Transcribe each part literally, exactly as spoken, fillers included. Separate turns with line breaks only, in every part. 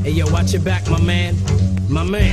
Hey yo, watch your back, my man. My man.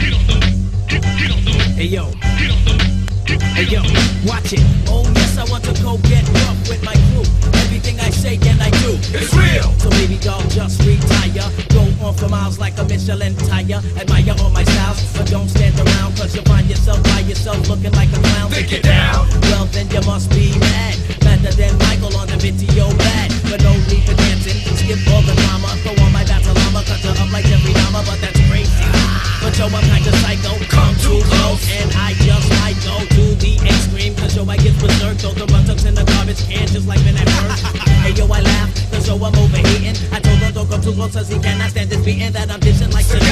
Hey yo. Hey yo, watch it. Oh yes, I want to go get rough with my crew. Everything I say and I do,
it's real.
So baby doll, just retire. Go on for miles like a Michelin tire. Admire all my styles, but don't stand around, cause you'll find yourself by yourself looking like a clown.
Think it down.
Well then you must be mad. Better than Michael on the video bad. But no need for dancing, skip all the drama. Throw on my battle llama, cut her up like every llama. But that's crazy. But yo, I'm kinda psycho.
Come too close,
and I just might go to the extreme. Cause yo, I get berserk. Throw the buttocks in the garbage can just like when I first. Hey yo, I laugh, cause yo, I'm overheating. I told him don't come too close cause he cannot stand this beating that I'm dishing like cigar.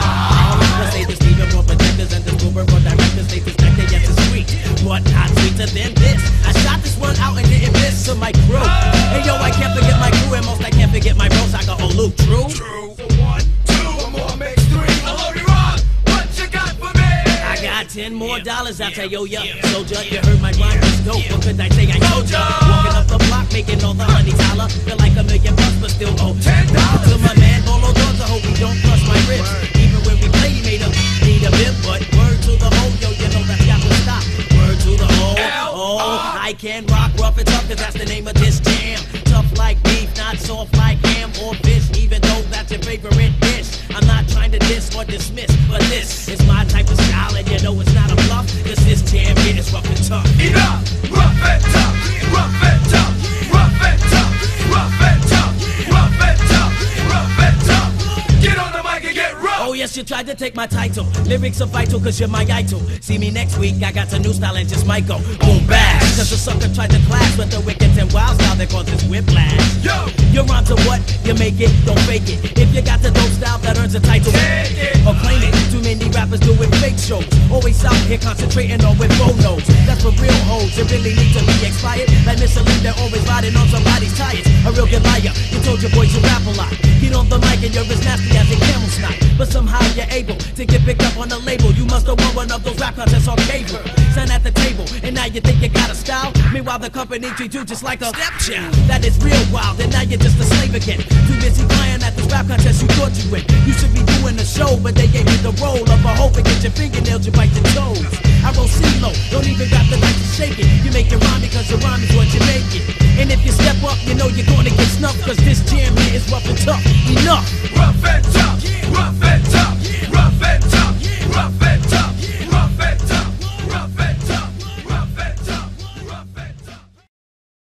I say this even for projectors and this Uber for directors. They suspect yes, it's sweet, but not sweeter than this. I shot this one out and didn't miss to my crew. Hey yo, I can't forget my crew, and most I can't forget my bros. I got oh Luke, true?
True. So one, two, one more makes three. Olori, Ruff, what you got for me?
I got ten more dollars, I'll tell yo, ya. Soldier, you heard my rhyme was dope. What could I say? I told ya. Walking up the block, making all the honey dollar. Feel like a million bucks, but still owe
ten dollars.
To my man, Bolo Dogs, I hope he don't crush my ribs. Even when we play, he made a need a bit, but word to the home, yo, you know that's got to stop. Word to the home. Oh, I can rock rough and tough, cause that's the name of this jam. Tough like beef, not soft like ham or fish, even though that's your favorite dish. I'm not trying to diss or dismiss, but this is my type of style, and you know it's not a bluff, cause this jam here is rough and tough.
Enough! Rough and tough! Rough and tough! Rough and tough! Rough and tough! Rough and tough! Rough and tough! Get on the mic and get rough!
Oh yes, you tried to take my title. Lyrics are vital cause you're my idol. See me next week, I got a new style and just might go boom bash. Cause the sucker tried to clash with the wicked and wild style that causes whiplash.
Yo!
You're onto what? You make it, don't fake it. If you got the dope style that earns a title,
take it
or claim it. Too many rappers doing fake shows. Always out here concentrating on with photos. That's for real hoes, they really need to be expired. Like Michelin, they're always riding on somebody's tires. A real good liar, you told your boys you rap a lot. Get on the mic and you're as nasty as a camel snot. But somehow you're able to get picked up on the label. You must have won one of those rap contests on cable. Sign at the table, and now you think you got a style. Meanwhile the company treats you just like a stepchild. That is real wild, and now you're just a slave again. Too busy playing at this rap contest you thought you win. You should be doing a show, but they gave you the role of a hoe. Get your fingernails, you bite your toes. I roll C-Lo, don't even got the knife to shake it. You make it rhyme because your rhyme is what you make it. And if you step up, you know you're gonna get snuffed, cause this jam here is rough and tough. Enough!
Rough and tough! Rough and tough!